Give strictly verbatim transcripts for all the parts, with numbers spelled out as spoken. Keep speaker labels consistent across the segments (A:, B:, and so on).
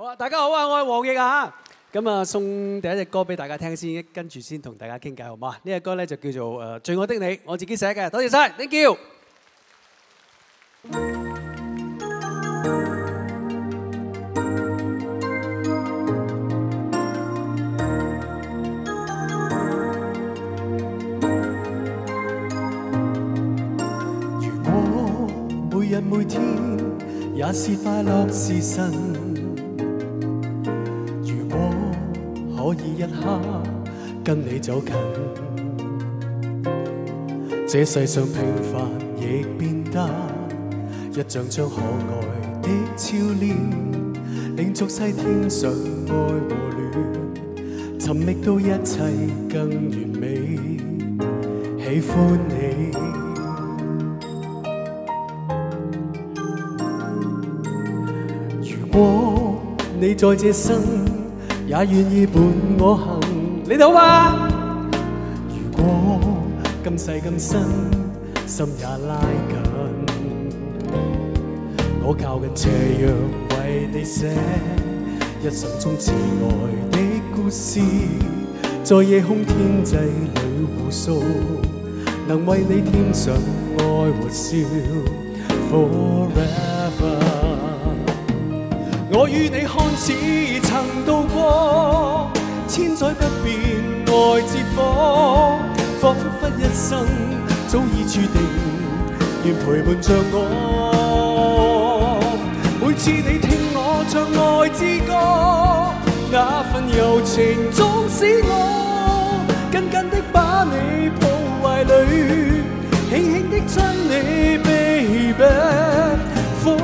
A: 好啊，大家好啊，我係黃奕啊。咁啊，送第一隻歌俾大家聽先，跟住先同大家傾偈，好嘛？呢隻歌咧就叫做誒《最愛的你》，我自己寫嘅，多謝晒 ，thank you。
B: 如果每日每天也是快樂時辰。 可以一刻跟你走近，這世上平凡亦變得一張張可愛的俏臉，令俗世添上愛和戀，尋覓到一切更完美，喜歡你。如果你在這生， 也願意伴我行，你哋好嗎？如果今世今生，心也拉緊，我靠近斜陽為你寫一生中摯愛的故事，在夜空天際裏互訴，能為你添上愛和笑 ，forever。 我與你看似曾度過千載不變愛之火，彷彿一生早已注定，願陪伴着我。每次你聽我唱愛之歌，那份柔情總使我緊緊的把你抱懷裏，輕輕的親你 baby。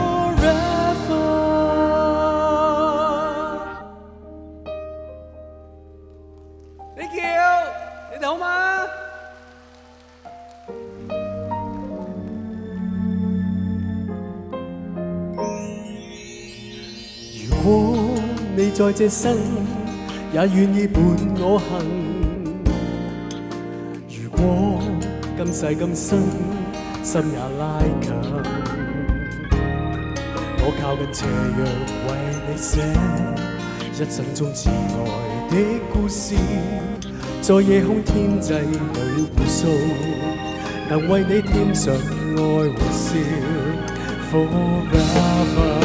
B: 你哋好嗎？如果你在這生也願意伴我行，如果今世今生心也拉近，我靠近斜陽為你寫一生中摯愛的故事。 在夜空天際裏互訴，能為你添上愛和笑 forever。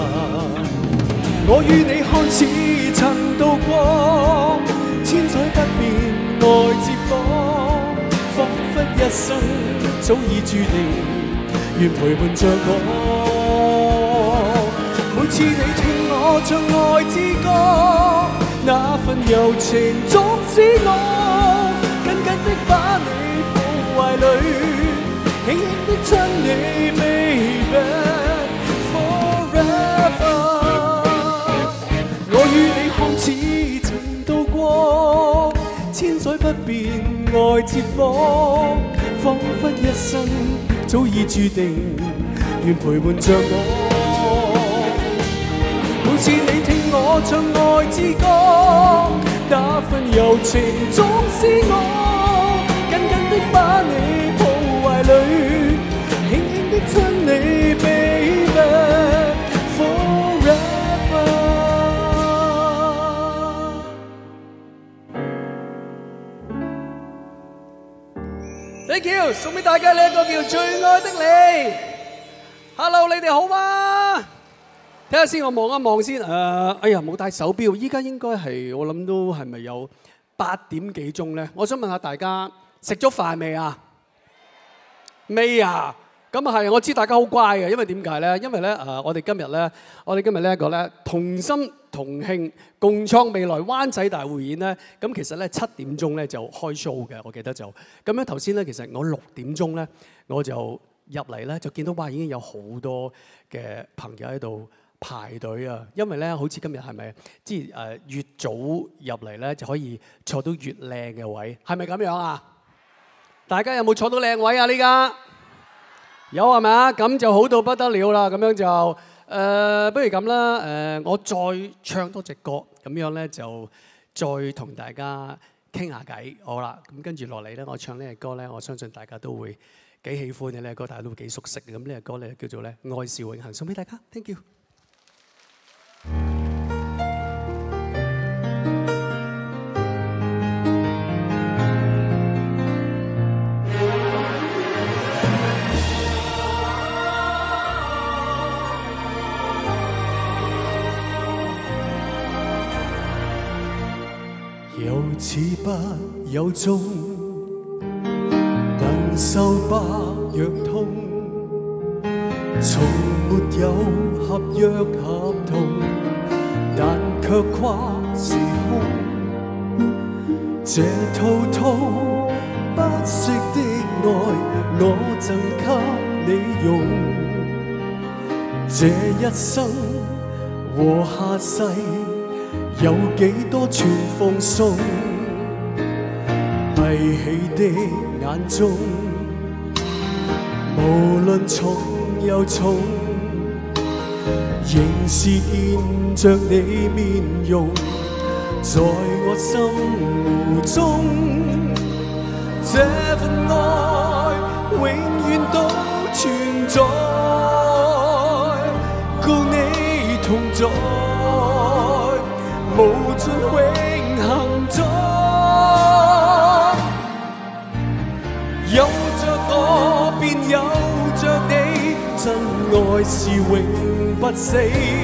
B: 我與你看似曾度過千載不變愛之火，彷彿一生早已注定，願陪伴着我。每次你聽我唱愛之歌， 那份柔情總使我緊緊的把你抱懷裏，輕輕的親你 baby forever。我與你看似曾度過千載不變愛之火，彷彿一生早已注定，願陪伴着我。 每次你聽我唱愛之歌，那份柔情總使我緊緊的把你抱懷裏，輕輕的親你 baby forever。Thank you， 送俾大家呢一個叫《最愛的你》。Hello， 你哋好嗎？ 睇下先，我望一望先。誒、呃，哎呀，冇帶手錶。依家應該係我諗都係咪有八點幾鐘咧？我想問下大家食咗飯未啊？未啊？咁啊係，我知大家好乖嘅，因為點解咧？因為咧誒、呃，我哋今日咧，我哋今日呢一個咧同心同慶共創未來灣仔大匯演咧，咁其實咧七點鐘咧就開 show 嘅，我記得就咁樣頭先咧，其實我六點鐘咧我就入嚟咧就見到哇已經有好多嘅朋友喺度 排隊啊，因為咧，好似今日係咪？即係誒，越早入嚟咧，就可以坐到越靚嘅位，係咪咁樣啊？大家有冇坐到靚位啊？呢家有係咪啊？咁就好到不得了啦！咁樣就誒、呃，不如咁啦，誒、呃，我再唱多隻歌，咁樣咧就再同大家傾下偈，好啦。咁跟住落嚟咧，我唱呢隻歌咧，我相信大家都會幾喜歡嘅呢隻歌，大家都幾熟悉嘅。咁呢隻歌咧叫做咧《愛是永恆》，送俾大家 ，thank you。
C: 又似不有蹤，能受百樣痛，從沒有合約合同，但卻跨時空。這套套不息的愛，我贈給你用。這一生和下世，有幾多全奉送？閉起的眼中，無論重又重，仍是見着你面容，在我心湖中，這份愛永遠都存在，共你同在，無盡永恆中。有着我便有着你，真愛是永不死，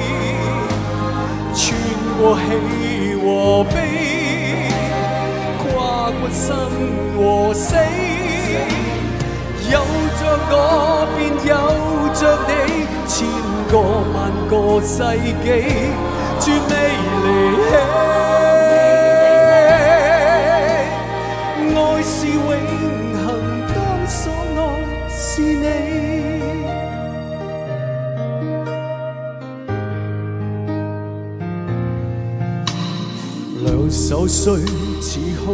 C: 穿過喜和悲，跨過生和死。有着我便有着你，千個萬個世紀，絕未離棄。愛是永恆，當所愛是你。兩手雖似空，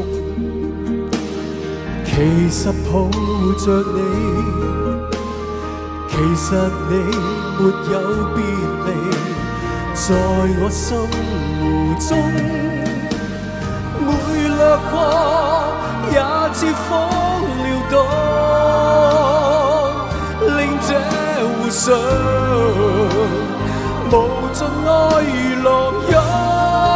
C: 其實抱着你，其實你沒有別離，在我心湖中，每掠過也似風撩動，令這湖上無盡愛浪湧。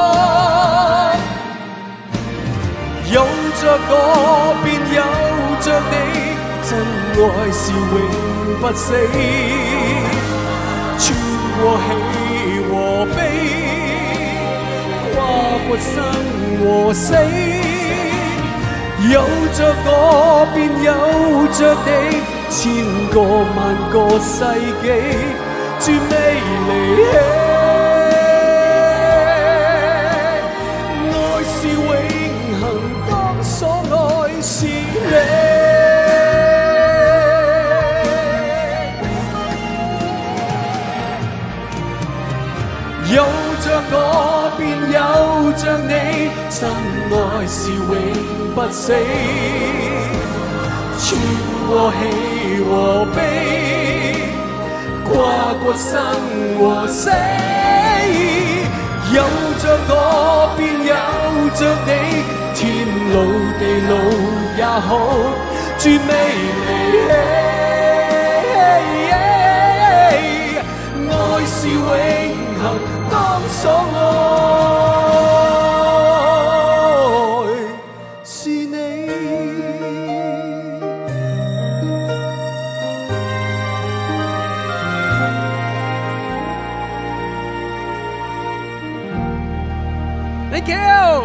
C: 有着我便有着你，真愛是永不死，穿過喜和悲，跨過生和死。有着我便有着你，千個萬個世紀，絕未離棄。愛是永恆，當所愛是你。有着我便有着你，真愛是永不死，穿過喜和悲，跨過生和死。有着我便有着你，天路地路也好，絕未離棄。愛是永恆，當所愛是你。
B: Thank you。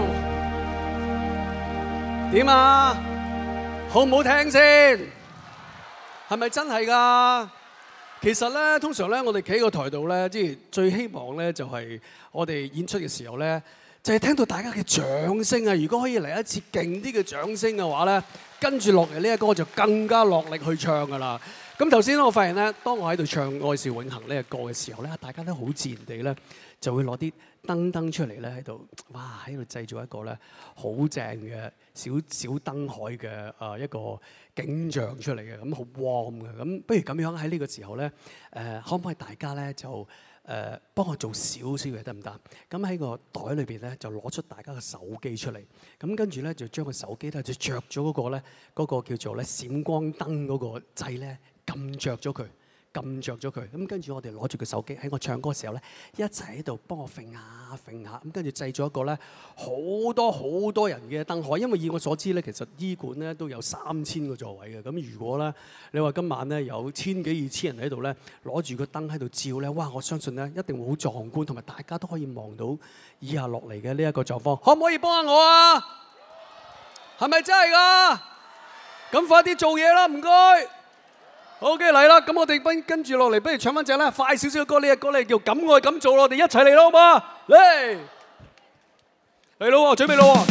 B: 點啊？好唔好聽先？係咪真係㗎？其實咧，通常咧，我哋企喺個台度咧，即係最希望咧，就係我哋演出嘅時候咧，就係聽到大家嘅掌聲啊！如果可以嚟一次勁啲嘅掌聲嘅話咧，跟住落嚟呢一歌就更加落力去唱㗎啦。咁頭先我發現咧，當我喺度唱《愛是永恆》呢個歌嘅時候咧，大家都好自然地咧，就會攞啲燈燈出嚟咧喺度，哇！喺度製造一個咧好正嘅小小燈海嘅誒一個景象出嚟嘅，咁好 warm 嘅。咁不如咁樣喺呢個時候咧，誒、呃、可唔可以大家咧就誒、呃、幫我做少少嘢得唔得？咁喺個袋裏邊咧就攞出大家嘅手機出嚟，咁跟住咧就將個手機咧就着咗嗰個咧嗰個叫做咧閃光燈嗰個掣咧撳着咗佢。
A: 撳着咗佢。咁跟住我哋攞住個手機喺我唱歌嘅時候咧，一齊喺度幫我揈下揈下。咁跟住製咗一個咧好多好多人嘅燈海。因為以我所知咧，其實醫館咧都有三千個座位嘅。咁如果咧你話今晚咧有千幾二千人喺度咧，攞住個燈喺度照咧，哇！我相信咧一定會好壯觀，同埋大家都可以望到以下落嚟嘅呢一個狀況。可唔可以幫下我啊？係咪真係㗎？咁快啲做嘢啦，唔該。OK 嚟啦，咁我哋跟跟住落嚟，不如唱翻隻啦，快少少嘅歌。呢隻歌咧叫《敢愛敢做》，我哋一齊嚟啦，好嘛？嚟嚟咯，準備咯。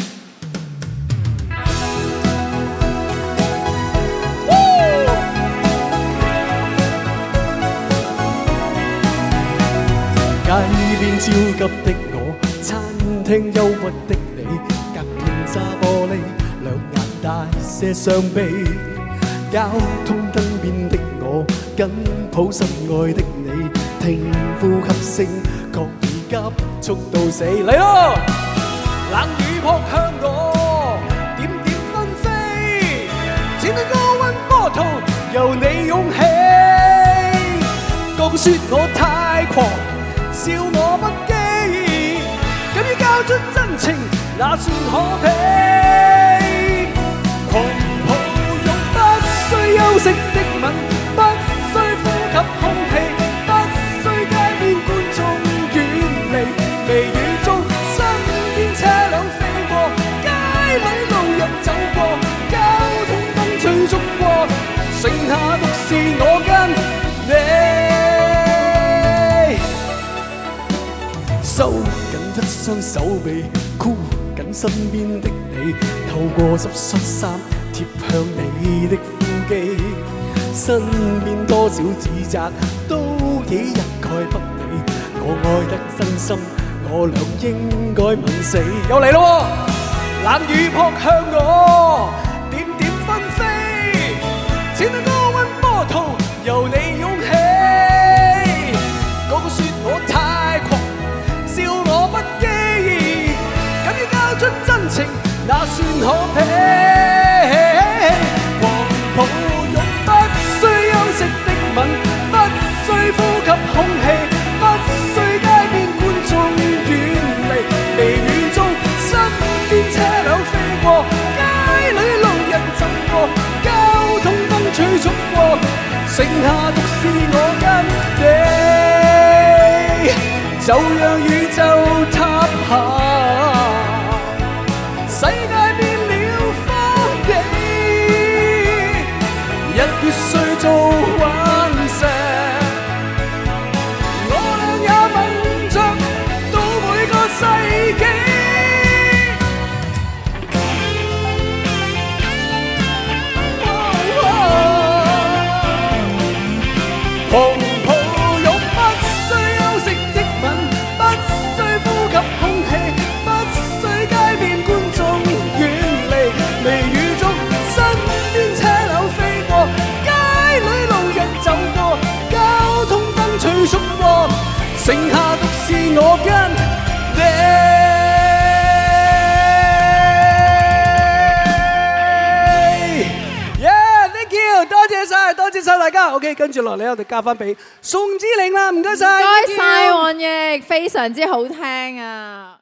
C: 街邊焦急的我，餐廳憂鬱的你，隔片揸玻璃，兩眼大些傷悲。交通燈邊的我，緊抱心愛的你，聽呼吸聲，確已急速到死。嚟咯！
B: 冷雨撲向我，點點紛飛，似對高溫波濤，由你湧起。個個說我太狂，笑我不羈，敢於交出真情，那算可比？狂抱擁不需休息的吻，不需呼吸空氣，不需街邊觀眾遠離，微雨中身邊車輛飛過，街裏路人走過，交通燈催促過，剩下獨是我跟你。
C: 收緊一雙手臂，箍緊身邊的你，透過濕恤衫貼向你的腹肌，身邊多少指責都已一概不理。我愛得真心，我倆應該吻死。
B: 又嚟咯，冷雨撲向我，點點紛飛，似對高溫波濤，由你湧起。個個說我太狂，笑我不羈，敢於交出真情，那算可比？狂抱擁不需休息的吻，不需呼吸空氣，不需街邊觀眾遠離，微雨中身邊車輛飛過，街裏路人走過，交通燈催促過，剩下獨是我跟你，就讓宇宙塌下，世界變了荒地，日月碎做隕石，我倆也吻着到每個世紀。狂抱擁不需休息的吻，不需呼吸空氣，不需街邊觀眾遠離，微雨中身邊車輛飛過，街裏路人走過，交通燈催促過，剩下獨是我跟你。多謝晒，多謝晒大家。OK， 跟住落嚟我哋交翻俾宋之玲啦，唔該晒。
D: 唔該晒黃奕，非常之好聽啊！